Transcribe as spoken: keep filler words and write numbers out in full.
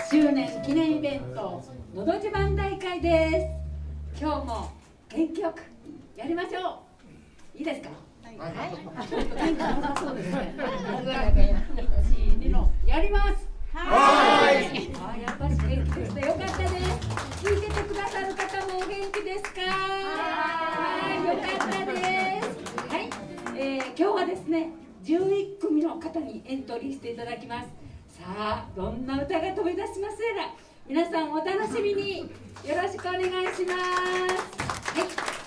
しゅうねん記念イベントのど自慢大会です。今日も元気よくやりましょう。いいですか？はい、ちょっと元気なさそうですね。いち、にのやります。はい。あ、やっぱし元気ですね。よかったです。聞いててくださる方もお元気ですか？はい、よかったです。はい、えー、今日はですねじゅういっくみの方にエントリーしていただきます。さあ、どんな歌が飛び出しますやら、皆さんお楽しみに。よろしくお願いします。はい。